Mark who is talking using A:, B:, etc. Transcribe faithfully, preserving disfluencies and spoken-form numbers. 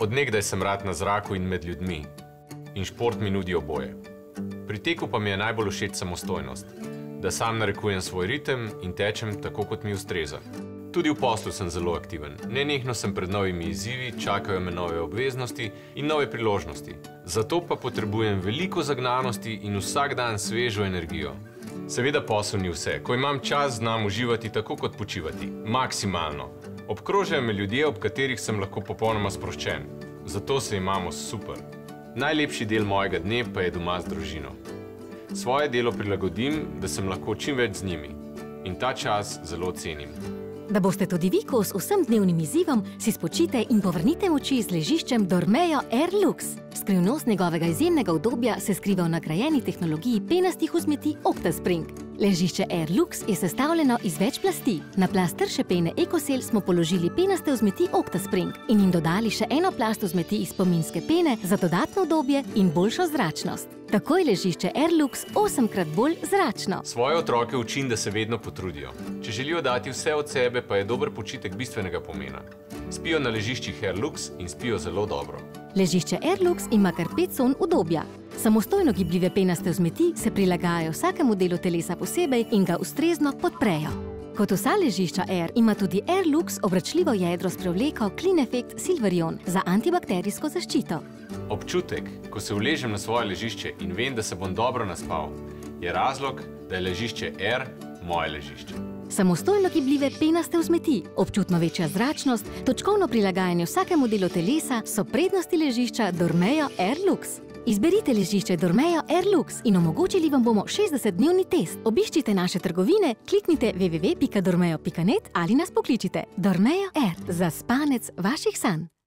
A: Od nekdaj sem rad na zraku in med ljudmi. In šport mi nudi oboje. Pri teku pa mi je najbolj všeč samostojnost, da sam narekujem svoj ritem in tečem tako, kot mi ustreza. Tudi v poslu sem zelo aktiven. Nenehno sem pred novimi izzivi, čakajo me nove obveznosti in nove priložnosti. Zato pa potrebujem veliko zagnanosti in vsak dan svežo energijo. Seveda posel ni vse. Ko imam čas, znam uživati tako kot počivati. Maksimalno. Obkrožajo me ljudje, ob katerih sem lahko popolnoma sproščen. Zato se imamo super. Najlepši del mojega dne pa je doma z družino. Svoje delo prilagodim, da sem lahko čim več z njimi. In ta čas zelo cenim.
B: Da boste tudi vi kos vsem dnevnim izzivom, si spočite in povrnite moči z ležiščem Dormeo Air Lux. Skrivnost njegovega izjemnega udobja se skriva v nagrajeni tehnologiji penastih vzmeti Octaspring. Ležišče Air Lux je sestavljeno iz več plasti. Na plast trše pene Ecosel smo položili penaste vzmeti Octaspring in jim dodali še eno plast vzmeti iz spominske pene za dodatno udobje in boljšo zračnost. Tako je ležišče Air Lux osemkrat bolj zračno.
A: Svoje otroke učim, da se vedno potrudijo. Če želijo dati vse od sebe, pa je dober počitek bistvenega pomena. Spijo na ležiščih Air Lux in spijo zelo dobro.
B: Ležišče Air Lux ima kar pet con udobja. Samostojno gibljive penaste vzmeti se prilagajajo vsakemu delu telesa posebej in ga ustrezno podprejo. Kot vsa ležišča Air ima tudi Air Lux obračljivo jedro s prevleko Clean Effect Silverion za antibakterijsko zaščito.
A: Občutek, ko se uležem na svoje ležišče in vem, da se bom dobro naspal, je razlog, da je ležišče Air moje ležišče.
B: Samostojno gibljive penaste vzmeti, občutno večja zračnost, točkovno prilagajanje vsakemu delu telesa so prednosti ležišča Dormeo Air Lux. Izberite ležišče Dormeo Air Lux in omogočili vam bomo šestdesetdnevni test. Obiščite naše trgovine, kliknite w w w pika dormeo pika net ali nas pokličite. Dormeo Air, za spanec vaših sanj.